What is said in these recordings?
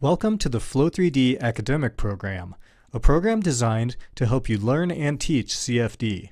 Welcome to the FLOW-3D academic program, a program designed to help you learn and teach CFD.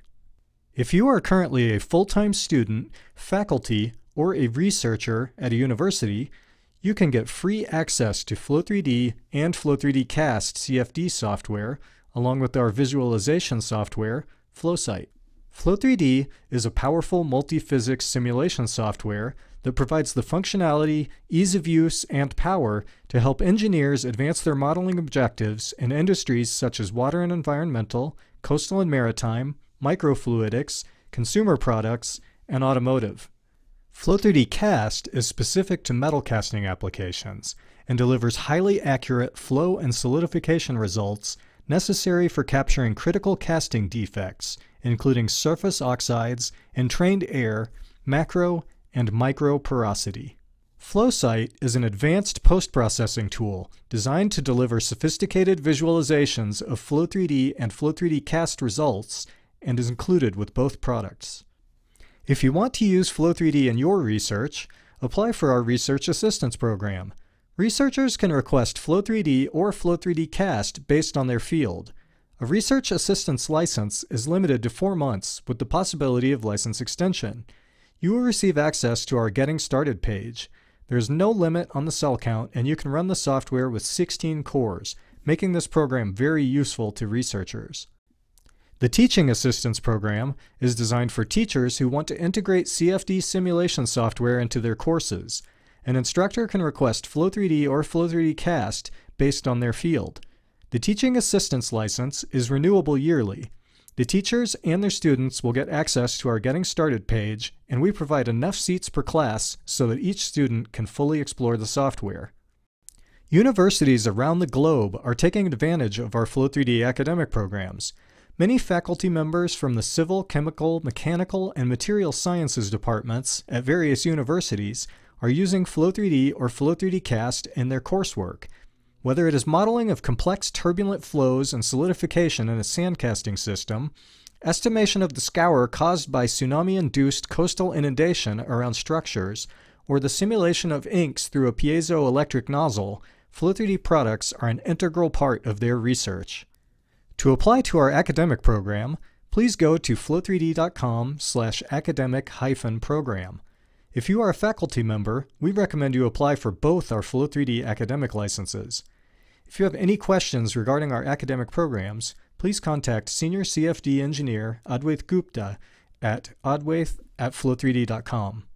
If you are currently a full-time student, faculty, or a researcher at a university, you can get free access to FLOW-3D and FLOW-3D Cast CFD software, along with our visualization software, FlowSight. FLOW-3D is a powerful multi-physics simulation software that provides the functionality, ease of use, and power to help engineers advance their modeling objectives in industries such as water and environmental, coastal and maritime, microfluidics, consumer products, and automotive. FLOW-3D Cast is specific to metal casting applications and delivers highly accurate flow and solidification results necessary for capturing critical casting defects, including surface oxides, entrained air, macro, and micro porosity. FlowSight is an advanced post-processing tool designed to deliver sophisticated visualizations of FLOW-3D and FLOW-3D Cast results and is included with both products. If you want to use FLOW-3D in your research, apply for our Research Assistance Program. Researchers can request FLOW-3D or FLOW-3D Cast based on their field. A Research Assistance license is limited to 4 months with the possibility of license extension. You will receive access to our Getting Started page. There is no limit on the cell count, and you can run the software with 16 cores, making this program very useful to researchers. The Teaching Assistance Program is designed for teachers who want to integrate CFD simulation software into their courses. An instructor can request FLOW-3D or FLOW-3D Cast based on their field. The Teaching Assistance license is renewable yearly. The teachers and their students will get access to our Getting Started page, and we provide enough seats per class so that each student can fully explore the software. Universities around the globe are taking advantage of our FLOW-3D academic programs. Many faculty members from the civil, chemical, mechanical, and material sciences departments at various universities are using FLOW-3D or FLOW-3D Cast in their coursework. Whether it is modeling of complex turbulent flows and solidification in a sandcasting system, estimation of the scour caused by tsunami-induced coastal inundation around structures, or the simulation of inks through a piezoelectric nozzle, FLOW-3D products are an integral part of their research. To apply to our academic program, please go to flow3d.com/academic-program. If you are a faculty member, we recommend you apply for both our FLOW-3D academic licenses. If you have any questions regarding our academic programs, please contact Senior CFD Engineer Adwaith Gupta at adwaith@flow3d.com.